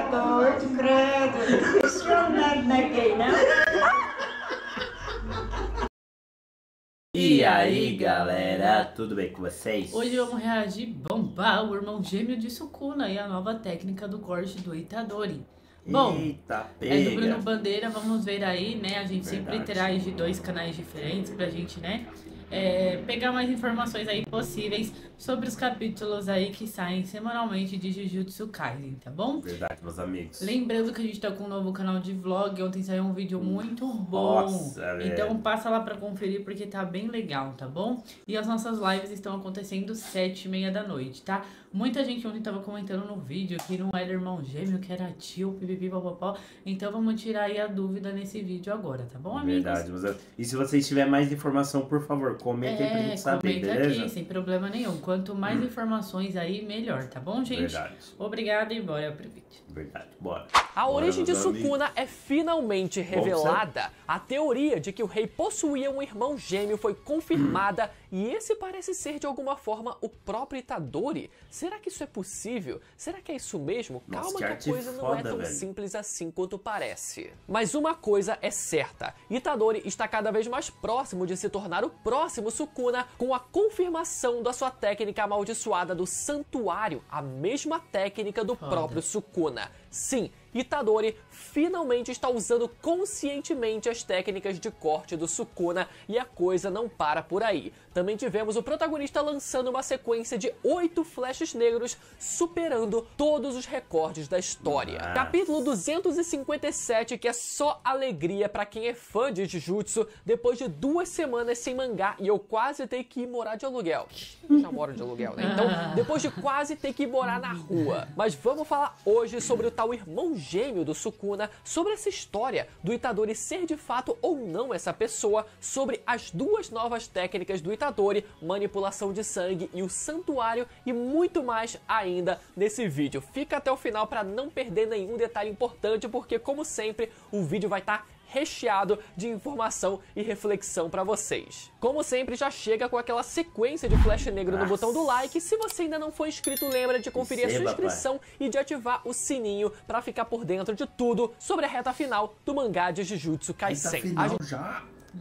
doido, credo. Impressionante, né, gay, né? E aí galera, tudo bem com vocês? Hoje vamos reagir bombar o irmão gêmeo de Sukuna e a nova técnica do corte do Itadori. Bom, Eita, é do pega! Bruno Bandeira, vamos ver aí, né? A gente sempre Verdade. traz de 2 canais diferentes pra gente, né? Pegar mais informações aí possíveis sobre os capítulos aí que saem semanalmente de Jujutsu Kaisen, tá bom? Verdade, meus amigos. Lembrando que a gente tá com um novo canal de vlog, ontem saiu um vídeo muito bom. Nossa, então velho. passa lá pra conferir porque tá bem legal, tá bom? E as nossas lives estão acontecendo 7h30 da noite, tá? Muita gente ontem tava comentando no vídeo que não era irmão gêmeo, que era tio, pipipi, popopó. Então vamos tirar aí a dúvida nesse vídeo agora, tá bom, amigos? Verdade, meus amigos. E se vocês tiverem mais informação, por favor, comenta aí pra gente saber, comenta beleza? aqui, sem problema nenhum. Quanto mais informações aí, melhor, tá bom, gente? Verdade. Obrigada e bora pro vídeo. Verdade, bora. A origem de meus amigos. Sukuna é finalmente revelada. A teoria de que o rei possuía um irmão gêmeo foi confirmada e esse parece ser de alguma forma o próprio Itadori. Será que isso é possível? Será que é isso mesmo? Nossa, Calma que que a arte coisa não é foda, tão velho. simples assim quanto parece. Mas uma coisa é certa, Itadori está cada vez mais próximo de se tornar o próximo Sukuna com a confirmação da sua técnica amaldiçoada do santuário, a mesma técnica do próprio Sukuna. Sim, Itadori finalmente está usando conscientemente as técnicas de corte do Sukuna e a coisa não para por aí. Também tivemos o protagonista lançando uma sequência de 8 flashes negros, superando todos os recordes da história. Nossa. Capítulo 257, que é só alegria pra quem é fã de Jujutsu, depois de 2 semanas sem mangá e eu quase ter que ir morar de aluguel. Eu já moro de aluguel, né? Então, depois de quase ter que ir morar na rua. Mas vamos falar hoje sobre o tal irmão gêmeo do Sukuna, sobre essa história do Itadori ser de fato ou não essa pessoa, sobre as 2 novas técnicas do Itadori, manipulação de sangue e o santuário e muito mais ainda nesse vídeo. Fica até o final para não perder nenhum detalhe importante, porque como sempre o vídeo vai estar recheado de informação e reflexão para vocês. Como sempre, já chega com aquela sequência de flash negro no botão do like. Se você ainda não for inscrito, lembra de conferir a sua inscrição e de ativar o sininho para ficar por dentro de tudo sobre a reta final do mangá de Jujutsu Kaisen. Final já?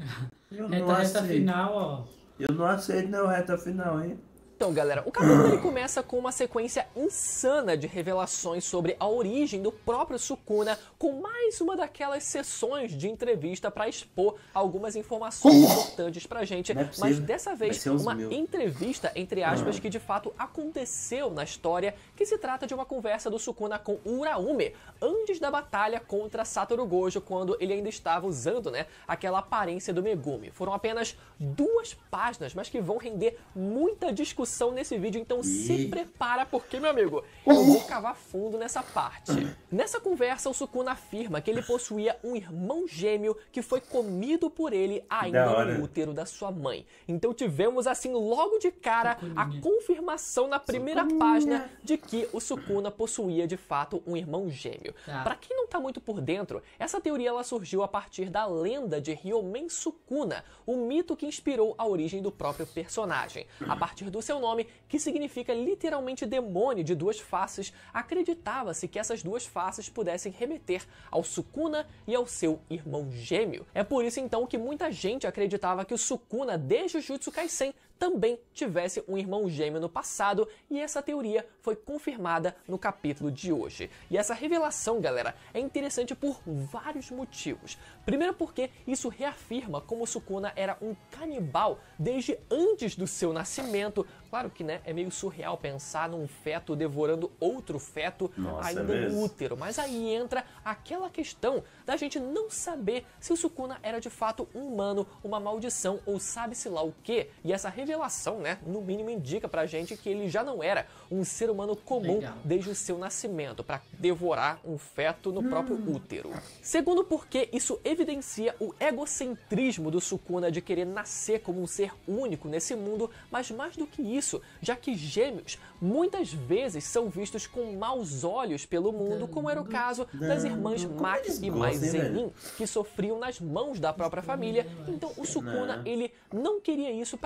Eu não Reta aceito. final, ó. Eu não aceito não, reta final, hein? Então, galera, o capítulo ele começa com uma sequência insana de revelações sobre a origem do próprio Sukuna, com mais uma daquelas sessões de entrevista para expor algumas informações importantes pra gente, Não é mas possível. dessa Vai vez ser uns uma 1000. entrevista, entre aspas, que de fato aconteceu na história, que se trata de uma conversa do Sukuna com Uraume, antes da batalha contra Satoru Gojo, quando ele ainda estava usando, né, aquela aparência do Megumi. Foram apenas 2 páginas, mas que vão render muita discussão nesse vídeo, então se prepara porque, meu amigo, eu vou cavar fundo nessa parte. Nessa conversa, o Sukuna afirma que ele possuía um irmão gêmeo que foi comido por ele ainda no útero da sua mãe. Então tivemos assim logo de cara a confirmação na primeira página de que o Sukuna possuía de fato um irmão gêmeo. Pra quem não tá muito por dentro, essa teoria ela surgiu a partir da lenda de Ryomen Sukuna, o mito que inspirou a origem do próprio personagem. A partir do seu nome, que significa literalmente demônio de 2 faces, acreditava-se que essas 2 faces pudessem remeter ao Sukuna e ao seu irmão gêmeo. É por isso então que muita gente acreditava que o Sukuna de Jujutsu Kaisen também tivesse um irmão gêmeo no passado, e essa teoria foi confirmada no capítulo de hoje. E essa revelação, galera, é interessante por vários motivos. Primeiro porque isso reafirma como o Sukuna era um canibal desde antes do seu nascimento. Claro que, né, é meio surreal pensar num feto devorando outro feto ainda no útero, mas aí entra aquela questão da gente não saber se o Sukuna era de fato um humano, uma maldição ou sabe-se lá o que. E essa revelação, né, no mínimo indica pra gente que ele já não era um ser humano comum desde o seu nascimento, para devorar um feto no próprio útero. Segundo porque isso evidencia o egocentrismo do Sukuna de querer nascer como um ser único nesse mundo, mas mais do que isso, já que gêmeos muitas vezes são vistos com maus olhos pelo mundo, como era o caso das irmãs Maki e Mai Zenin, que sofriam nas mãos da própria família. Então o Sukuna, ele não queria isso pra ele.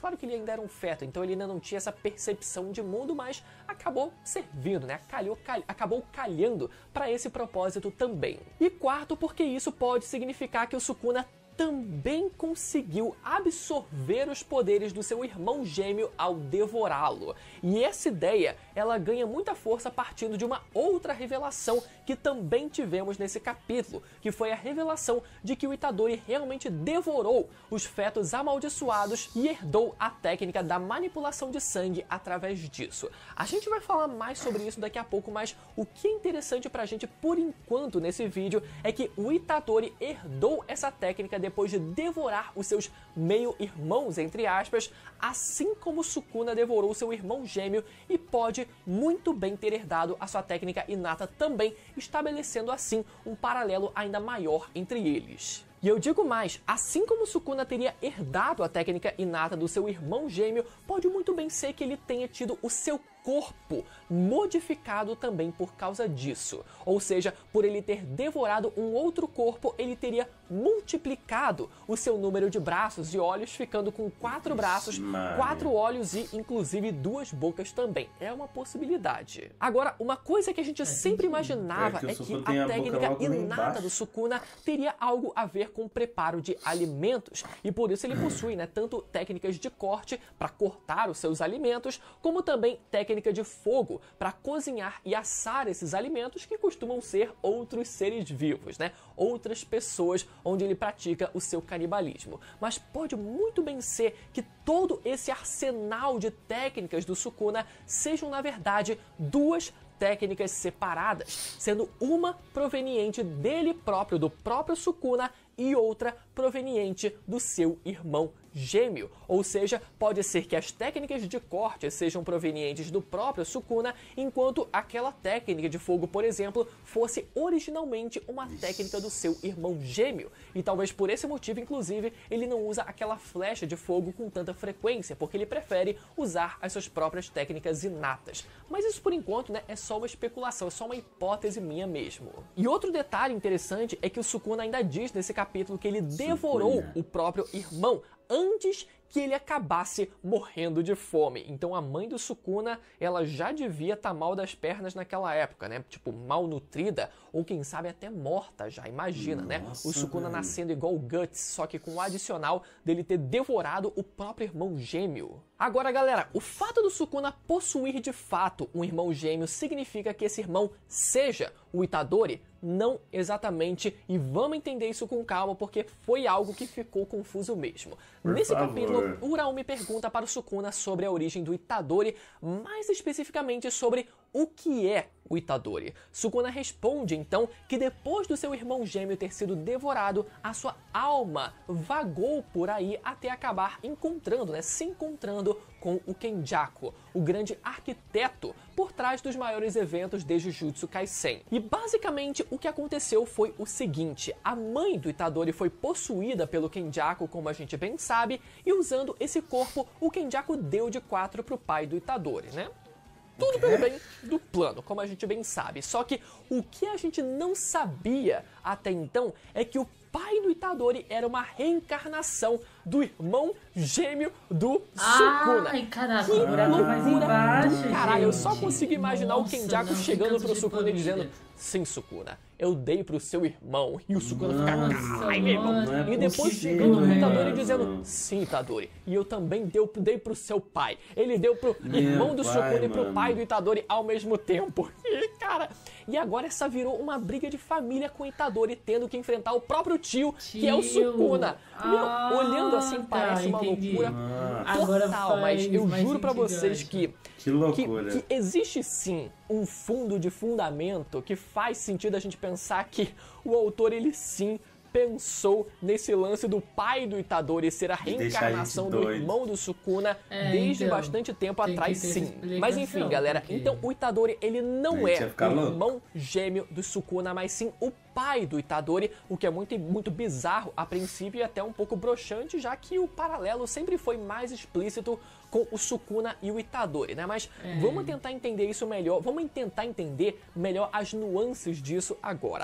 claro que ele ainda era um feto, então ele ainda não tinha essa percepção de mundo, mas acabou servindo, né? Acabou calhando para esse propósito também. E quarto, porque isso pode significar que o Sukuna também conseguiu absorver os poderes do seu irmão gêmeo ao devorá-lo. E essa ideia, ela ganha muita força partindo de uma outra revelação que também tivemos nesse capítulo, que foi a revelação de que o Itadori realmente devorou os fetos amaldiçoados e herdou a técnica da manipulação de sangue através disso. A gente vai falar mais sobre isso daqui a pouco, mas o que é interessante pra gente por enquanto nesse vídeo é que o Itadori herdou essa técnica depois de devorar os seus meio-irmãos, entre aspas, assim como Sukuna devorou seu irmão gêmeo e pode muito bem ter herdado a sua técnica inata também, estabelecendo assim um paralelo ainda maior entre eles. E eu digo mais, assim como Sukuna teria herdado a técnica inata do seu irmão gêmeo, pode muito bem ser que ele tenha tido o seu corpo modificado também por causa disso. Ou seja, por ele ter devorado um outro corpo, ele teria multiplicado o seu número de braços e olhos, ficando com 4 braços, 4 olhos e inclusive 2 bocas também. É uma possibilidade. Agora, uma coisa que a gente sempre imaginava é que a técnica inata do Sukuna teria algo a ver com o preparo de alimentos, e por isso ele possui, né, tanto técnicas de corte para cortar os seus alimentos, como também técnica de fogo para cozinhar e assar esses alimentos, que costumam ser outros seres vivos, né? Outras pessoas onde ele pratica o seu canibalismo. Mas pode muito bem ser que todo esse arsenal de técnicas do Sukuna sejam, na verdade, 2 técnicas separadas, sendo uma proveniente dele próprio, do próprio Sukuna, e outra proveniente do seu irmão gêmeo. Ou seja, pode ser que as técnicas de corte sejam provenientes do próprio Sukuna, enquanto aquela técnica de fogo, por exemplo, fosse originalmente uma técnica do seu irmão gêmeo. E talvez por esse motivo, inclusive, ele não usa aquela flecha de fogo com tanta frequência, porque ele prefere usar as suas próprias técnicas inatas. Mas isso, por enquanto, né, é só uma especulação, é só uma hipótese minha mesmo. E outro detalhe interessante é que o Sukuna ainda diz nesse capítulo que ele devorou o próprio irmão antes que ele acabasse morrendo de fome. Então a mãe do Sukuna, ela já devia estar mal das pernas naquela época, né? Tipo, malnutrida, ou quem sabe até morta já, imagina, né? O Sukuna nascendo igual o Guts, só que com o adicional dele ter devorado o próprio irmão gêmeo. Agora, galera, o fato do Sukuna possuir de fato um irmão gêmeo significa que esse irmão seja o Itadori? Não exatamente, e vamos entender isso com calma, porque foi algo que ficou confuso mesmo. Nesse capítulo, Uraumi pergunta para o Sukuna sobre a origem do Itadori, mais especificamente sobre o que é o Itadori. Sukuna responde então que depois do seu irmão gêmeo ter sido devorado, a sua alma vagou por aí até acabar encontrando, né, se encontrando com o Kenjaku, o grande arquiteto por trás dos maiores eventos de Jujutsu Kaisen. E basicamente o que aconteceu foi o seguinte: a mãe do Itadori foi possuída pelo Kenjaku, como a gente bem sabe, e usando esse corpo, o Kenjaku deu de 4 pro pai do Itadori, né? Tudo pelo bem do plano, como a gente bem sabe. Só que o que a gente não sabia até então é que o pai do Itadori era uma reencarnação do irmão gêmeo do Sukuna. Ai, caraca, que buraco mais embaixo, caralho, eu só gente. consigo imaginar o Kenjaku chegando pro Sukuna e dizendo: família. sim, Sukuna, eu dei pro seu irmão. E o Sukuna fica: caralho, meu irmão. mano, E depois chegando no Itadori dizendo: sim, Itadori, e eu também dei pro seu pai. Ele deu pro irmão do Sukuna e pro pai do Itadori ao mesmo tempo. E, cara, e agora essa virou uma briga de família com o Itadori tendo que enfrentar o próprio tio, que é o Sukuna. Meu, olhando assim parece uma entendi. loucura Agora total, mas faz eu mais juro pra sentido, vocês acho. Que loucura. que existe sim um fundo de fundamento que faz sentido a gente pensar que o autor, ele sim pensou nesse lance do pai do Itadori ser a reencarnação do irmão do Sukuna desde então, bastante tempo tem que atrás, ter sim. explicação, Mas enfim, galera, porque- então o Itadori, ele não Aí é tinha que ficar o louco. irmão gêmeo do Sukuna, mas sim o pai do Itadori, o que é muito bizarro a princípio e até um pouco broxante, já que o paralelo sempre foi mais explícito com o Sukuna e o Itadori, né? Mas vamos tentar entender isso melhor, vamos tentar entender melhor as nuances disso agora.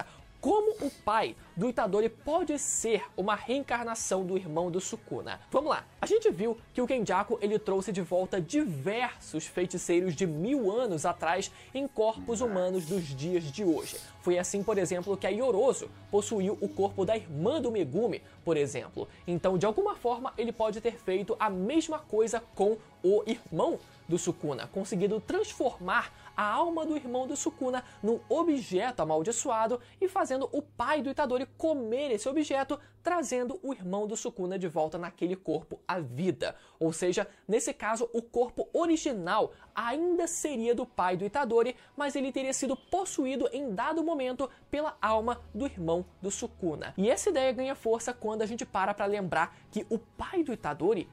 como o pai do Itadori pode ser uma reencarnação do irmão do Sukuna? Vamos lá, a gente viu que o Kenjaku ele trouxe de volta diversos feiticeiros de 1000 anos atrás em corpos humanos dos dias de hoje. Foi assim, por exemplo, que a Yorozu possuiu o corpo da irmã do Megumi, por exemplo. Então, de alguma forma, ele pode ter feito a mesma coisa com o irmão do Sukuna, conseguido transformar a alma do irmão do Sukuna num objeto amaldiçoado e fazendo o pai do Itadori comer esse objeto, trazendo o irmão do Sukuna de volta naquele corpo à vida. Ou seja, nesse caso, o corpo original ainda seria do pai do Itadori, mas ele teria sido possuído em dado momento pela alma do irmão do Sukuna. E essa ideia ganha força quando a gente para lembrar que o pai do Itadori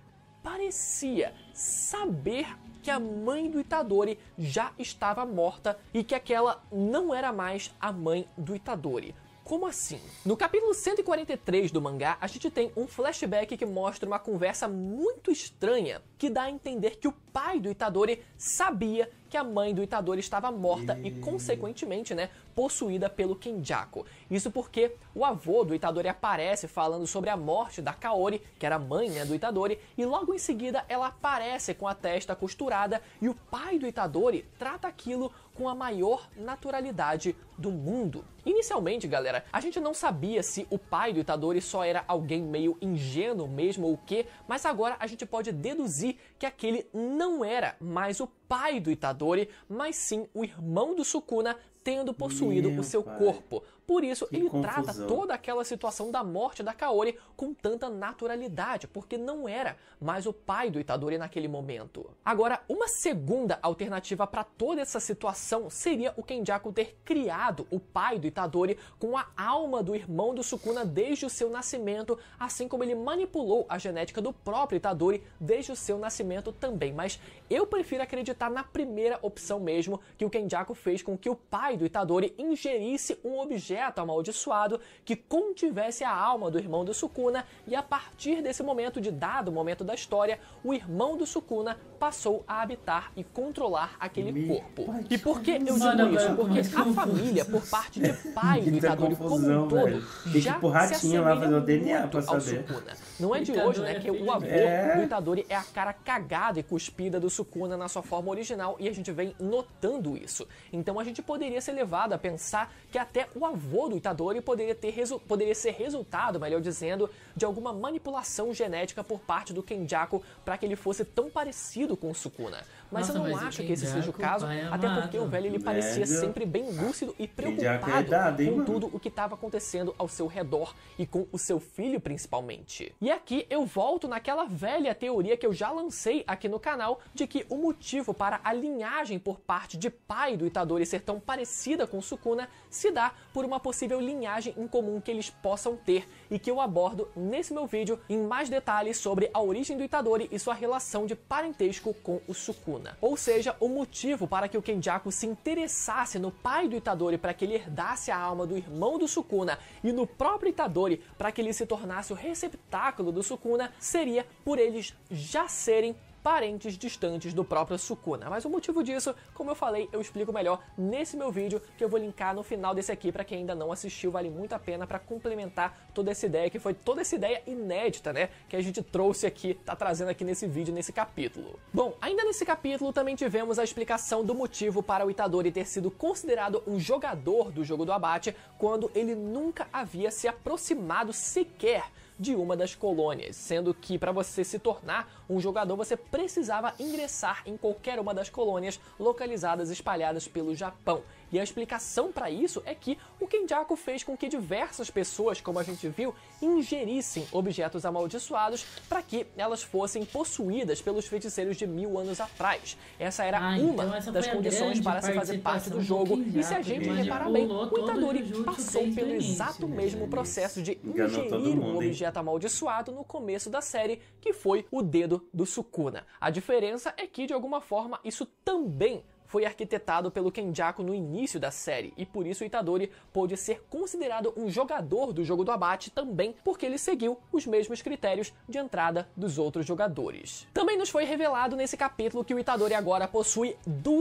parecia saber que a mãe do Itadori já estava morta e que aquela não era mais a mãe do Itadori. Como assim? No capítulo 143 do mangá, a gente tem um flashback que mostra uma conversa muito estranha que dá a entender que o pai do Itadori sabia que a mãe do Itadori estava morta e, consequentemente, possuída pelo Kenjaku. Isso porque o avô do Itadori aparece falando sobre a morte da Kaori, que era a mãe do Itadori, e logo em seguida ela aparece com a testa costurada e o pai do Itadori trata aquilo com a maior naturalidade do mundo. Inicialmente, galera, a gente não sabia se o pai do Itadori só era alguém meio ingênuo mesmo ou o quê, mas agora a gente pode deduzir que aquele não era mais o pai do Itadori, mas sim o irmão do Sukuna tendo possuído o seu corpo. Por isso, ele trata toda aquela situação da morte da Kaori com tanta naturalidade, porque não era mais o pai do Itadori naquele momento. Agora, uma segunda alternativa para toda essa situação seria o Kenjaku ter criado o pai do Itadori com a alma do irmão do Sukuna desde o seu nascimento, assim como ele manipulou a genética do próprio Itadori desde o seu nascimento também. Mas eu prefiro acreditar na primeira opção mesmo, que o Kenjaku fez com que o pai do Itadori ingerisse um objeto amaldiçoado que contivesse a alma do irmão do Sukuna, e a partir desse momento, de dado momento da história, o irmão do Sukuna passou a habitar e controlar aquele corpo. E por que eu digo isso? Porque a família, por parte de pai do Itadori como um todo, já se assemelha muito ao Sukuna. Não é de hoje, que o avô do Itadori é a cara cagada e cuspida do Sukuna na sua forma original, e a gente vem notando isso. Então a gente poderia ser levado a pensar que até o avô do Itadori poderia ser resultado, melhor dizendo, de alguma manipulação genética por parte do Kenjaku para que ele fosse tão parecido com o Sukuna. Mas eu não acho que esse seja o caso, até porque o velho ele parecia sempre bem lúcido e preocupado com tudo o que estava acontecendo ao seu redor e com o seu filho principalmente. E aqui eu volto naquela velha teoria que eu já lancei aqui no canal, de que o motivo para a linhagem por parte de pai do Itadori ser tão parecida com o Sukuna se dá por uma possível linhagem em comum que eles possam ter, e que eu abordo nesse meu vídeo em mais detalhes sobre a origem do Itadori e sua relação de parentesco com o Sukuna. Ou seja, o motivo para que o Kenjaku se interessasse no pai do Itadori para que ele herdasse a alma do irmão do Sukuna e no próprio Itadori para que ele se tornasse o receptáculo do Sukuna seria por eles já serem parentes distantes do próprio Sukuna. Mas o motivo disso, como eu falei, eu explico melhor nesse meu vídeo, que eu vou linkar no final desse aqui para quem ainda não assistiu. Vale muito a pena para complementar toda essa ideia, que foi toda essa ideia inédita, que a gente trouxe aqui, tá trazendo aqui nesse vídeo, nesse capítulo. Bom, ainda nesse capítulo também tivemos a explicação do motivo para o Itadori ter sido considerado um jogador do jogo do abate, quando ele nunca havia se aproximado sequer de uma das colônias, sendo que para você se tornar um jogador você precisava ingressar em qualquer uma das colônias localizadas espalhadas pelo Japão. E a explicação para isso é que o Kenjaku fez com que diversas pessoas, como a gente viu, ingerissem objetos amaldiçoados para que elas fossem possuídas pelos feiticeiros de 1000 anos atrás. Essa era uma das condições para se fazer parte do jogo, e se a gente reparar bem, o Itadori passou pelo exato mesmo processo de ingerir um objeto amaldiçoado no começo da série, que foi o dedo do Sukuna. A diferença é que, de alguma forma, isso também foi arquitetado pelo Kenjaku no início da série, e por isso o Itadori pôde ser considerado um jogador do jogo do abate também, porque ele seguiu os mesmos critérios de entrada dos outros jogadores. Também nos foi revelado nesse capítulo que o Itadori agora possui duas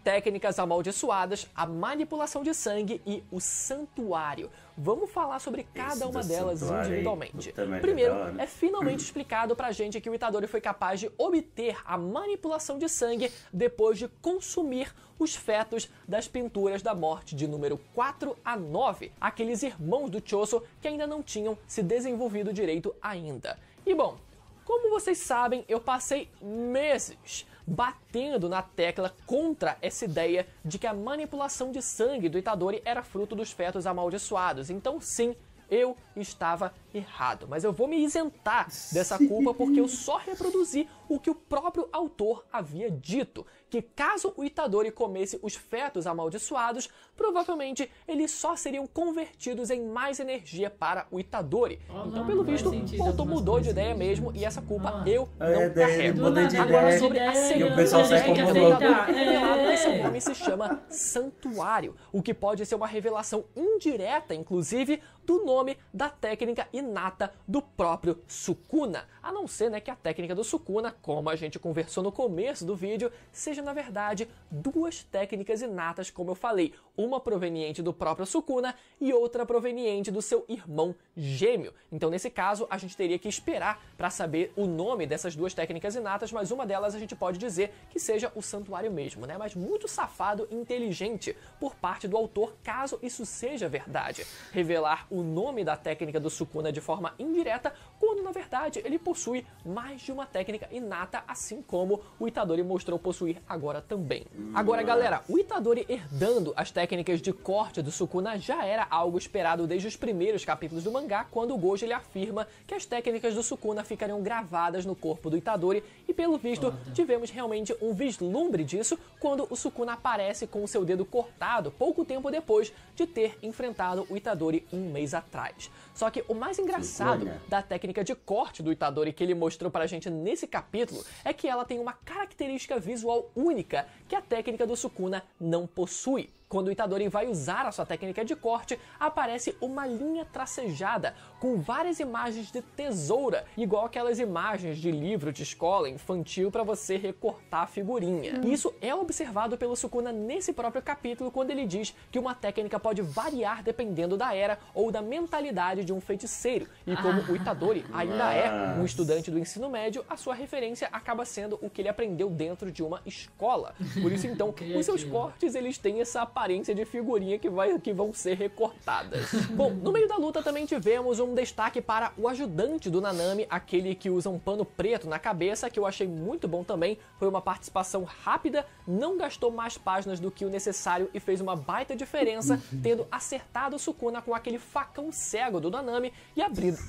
técnicas amaldiçoadas, a manipulação de sangue e o santuário. Vamos falar sobre cada uma delas individualmente. Primeiro, é finalmente explicado pra gente que o Itadori foi capaz de obter a manipulação de sangue depois de consumir os fetos das pinturas da morte de número 4 a 9, aqueles irmãos do Choso que ainda não tinham se desenvolvido direito ainda. E bom, como vocês sabem, eu passei meses batendo na tecla contra essa ideia de que a manipulação de sangue do Itadori era fruto dos fetos amaldiçoados. Então sim, eu estava errado, mas eu vou me isentar dessa culpa porque eu só reproduzi o que o próprio autor havia dito, que caso o Itadori comesse os fetos amaldiçoados, provavelmente eles só seriam convertidos em mais energia para o Itadori. Então, pelo visto, o autor mudou de ideia mesmo e essa culpa eu não carrego. Agora, sobre a segunda técnica do Itadori, esse nome se chama Santuário, o que pode ser uma revelação indireta, inclusive, do nome da técnica inata do próprio Sukuna. A não ser, né, que a técnica do Sukuna, como a gente conversou no começo do vídeo, seja na verdade duas técnicas inatas, como eu falei, uma proveniente do próprio Sukuna e outra proveniente do seu irmão gêmeo. Então nesse caso a gente teria que esperar para saber o nome dessas duas técnicas inatas, mas uma delas a gente pode dizer que seja o santuário mesmo, né? Mas muito safado e inteligente por parte do autor, caso isso seja verdade. Revelar o nome da técnica do Sukuna de forma indireta, quando na verdade ele possui mais de uma técnica inata, assim como o Itadori mostrou possuir agora também. Agora galera, o Itadori herdando as técnicas de corte do Sukuna já era algo esperado desde os primeiros capítulos do mangá, quando o Gojo ele afirma que as técnicas do Sukuna ficariam gravadas no corpo do Itadori, e pelo visto tivemos realmente um vislumbre disso quando o Sukuna aparece com o seu dedo cortado pouco tempo depois de ter enfrentado o Itadori um mês atrás. Só que o mais engraçado da técnica de corte do Itadori que ele mostrou pra gente nesse capítulo é que ela tem uma característica visual única que a técnica do Sukuna não possui. Quando o Itadori vai usar a sua técnica de corte, aparece uma linha tracejada com várias imagens de tesoura, igual aquelas imagens de livro de escola infantil para você recortar a figurinha. E isso é observado pelo Sukuna nesse próprio capítulo, quando ele diz que uma técnica pode variar dependendo da era ou da mentalidade de um feiticeiro. E como o Itadori ainda é um estudante do ensino médio, a sua referência acaba sendo o que ele aprendeu dentro de uma escola. Por isso então, os seus cortes eles têm essa aparência de figurinha que vão ser recortadas. Bom, no meio da luta também tivemos um destaque para o ajudante do Nanami, aquele que usa um pano preto na cabeça, que eu achei muito bom também. Foi uma participação rápida, não gastou mais páginas do que o necessário e fez uma baita diferença, tendo acertado o Sukuna com aquele facão cego do Nanami e abrindo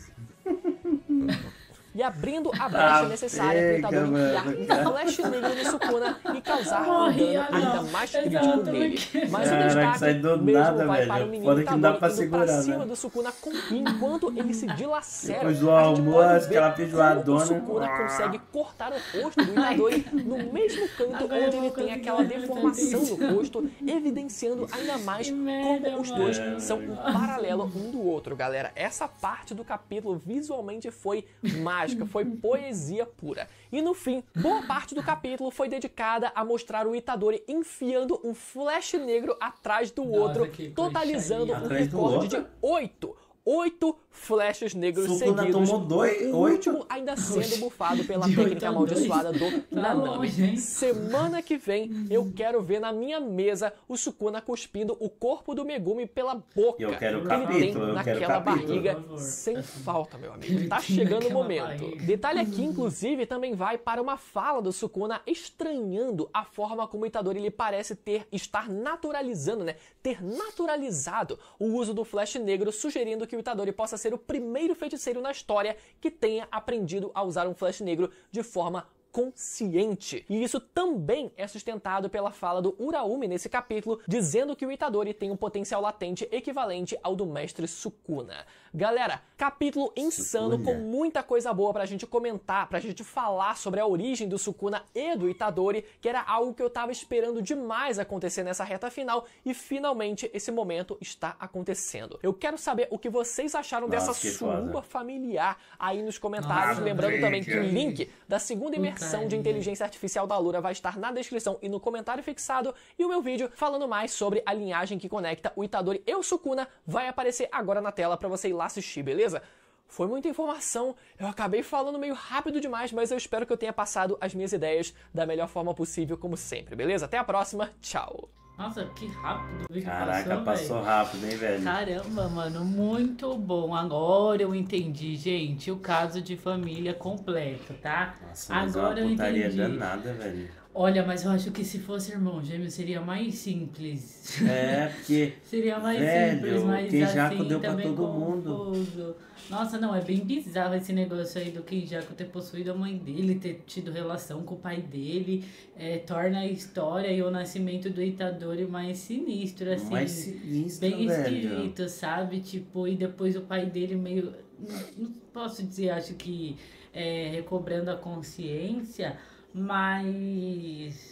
a brecha necessária para o Itadori enfiar um flash negro no Sukuna e causar um dano ainda mais crítico nele. Mas o destaque mesmo vai para o menino Itadori indo para cima do Sukuna enquanto ele se dilacera. Depois do almoço, que ela feijoadona. O Sukuna consegue cortar o rosto do Itadori no mesmo canto onde ele tem aquela deformação no rosto, evidenciando ainda mais como os dois são um paralelo um do outro, galera. Essa parte do capítulo visualmente foi mágica. Foi poesia pura. E no fim, boa parte do capítulo foi dedicada a mostrar o Itadori enfiando um flash negro atrás do outro, totalizando um recorde de 8 flashes negros seguidos. O último ainda sendo bufado pela técnica amaldiçoada do Nanami. Semana que vem eu quero ver na minha mesa o Sukuna cuspindo o corpo do Megumi pela boca. Eu quero que ele tem naquela barriga sem falta, meu amigo. Tá chegando o momento. Detalhe aqui, inclusive, também vai para uma fala do Sukuna estranhando a forma como o Itadori ele parece estar naturalizando, né? Ter naturalizado o uso do flash negro, sugerindo que o Itadori possa ser o primeiro feiticeiro na história que tenha aprendido a usar um flash negro de forma consciente. E isso também é sustentado pela fala do Uraumi nesse capítulo, dizendo que o Itadori tem um potencial latente equivalente ao do mestre Sukuna. Galera, capítulo insano com muita coisa boa pra gente comentar, pra gente falar sobre a origem do Sukuna e do Itadori, que era algo que eu tava esperando demais acontecer nessa reta final, e finalmente esse momento está acontecendo. Eu quero saber o que vocês acharam dessa suruba familiar aí nos comentários, lembrando também que o link da segunda imersão de inteligência artificial da Alura vai estar na descrição e no comentário fixado. E o meu vídeo falando mais sobre a linhagem que conecta o Itadori e o Sukuna vai aparecer agora na tela pra você ir lá assistir, beleza? Foi muita informação, eu acabei falando meio rápido demais, mas eu espero que eu tenha passado as minhas ideias da melhor forma possível, como sempre, beleza? Até a próxima, tchau! Nossa, que rápido o vídeo Caraca, passou rápido, hein, velho? Caramba, mano, muito bom. Agora eu entendi, gente, o caso de família completo, tá? Nossa, mas agora é uma eu putaria entendi. danada, velho. Olha, mas eu acho que se fosse irmão gêmeo seria mais simples. É, porque, Seria mais velho, simples, mas Kenjaku assim deu pra também todo mundo. confuso. Nossa, não, é bem bizarro esse negócio aí do Kenjaku ter possuído a mãe dele, ter tido relação com o pai dele, torna a história e o nascimento do Itadori mais sinistro, assim. Mais sinistro, bem velho. esquisito, sabe? Tipo, e depois o pai dele meio... Não posso dizer, acho que recobrando a consciência, mas...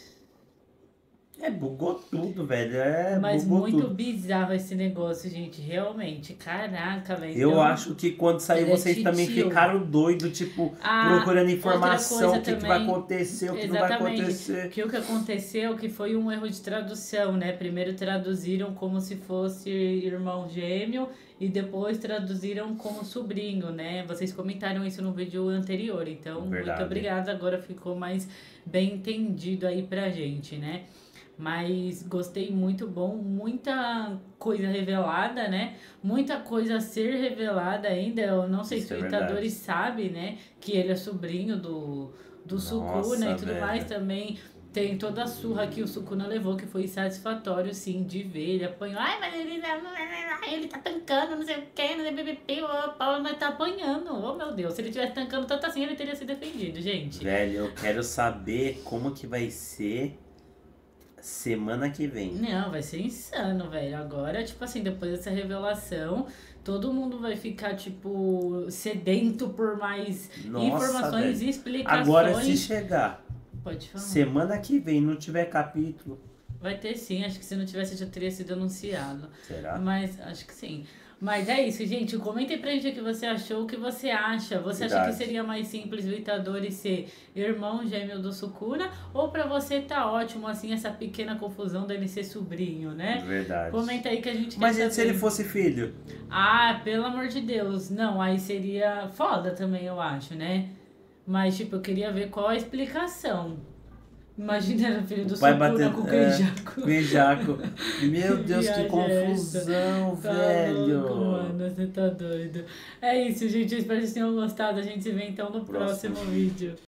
Bugou tudo, velho. Mas Bugou muito tudo. bizarro esse negócio, gente. Realmente. Caraca, velho. Eu Então, acho que quando saiu ele é vocês também titio. ficaram doidos, tipo, Ah, procurando outra informação, coisa o que vai também. acontecer, o que não vai Exatamente. acontecer. Que o que aconteceu que foi um erro de tradução, né? Primeiro traduziram como se fosse irmão gêmeo e depois traduziram como sobrinho, né? Vocês comentaram isso no vídeo anterior, então Verdade. muito obrigada. Agora ficou mais bem entendido aí pra gente, né? Mas gostei, muito bom, muita coisa revelada, né? Muita coisa a ser revelada ainda. Eu não sei Isso se é o verdade. Itadori sabe, né? Que ele é sobrinho do Sukuna e tudo velho. mais também. Tem toda a surra que o Sukuna levou, que foi satisfatório, sim, de ver. Ele apanhou. Ai, mas ele tá tancando, não sei o que, não sei o mas tá apanhando. Oh, meu Deus. Se ele tivesse tancando tanto assim, ele teria se defendido, gente. Velho, eu quero saber como que vai ser semana que vem. Não, vai ser insano, velho. Agora, tipo assim, depois dessa revelação, todo mundo vai ficar, tipo, sedento por mais Nossa, informações velho. e explicações. Agora, se chegar Pode falar. semana que vem não tiver capítulo, Vai ter sim, acho que se não tivesse já teria sido anunciado. será? Mas acho que sim. Mas é isso, gente. Comenta aí pra gente o que você achou, o que você acha. Você acha Verdade. que seria mais simples o Itadori ser irmão gêmeo do Sukuna? Ou pra você tá ótimo, assim, essa pequena confusão dele ser sobrinho, né? Verdade. Comenta aí que a gente quer Mas saber. e se ele fosse filho? Ah, pelo amor de Deus. Não, aí seria foda também, eu acho, né? Mas, tipo, eu queria ver qual a explicação. Imagina, era filho do Vai Sukuna bater com o é, Kenjaku. com o Kenjaku. Meu Deus, que Viagem é confusão, Tá velho. louco, mano, você tá doido. É isso, gente. Eu espero que vocês tenham gostado. A gente se vê então no próximo vídeo.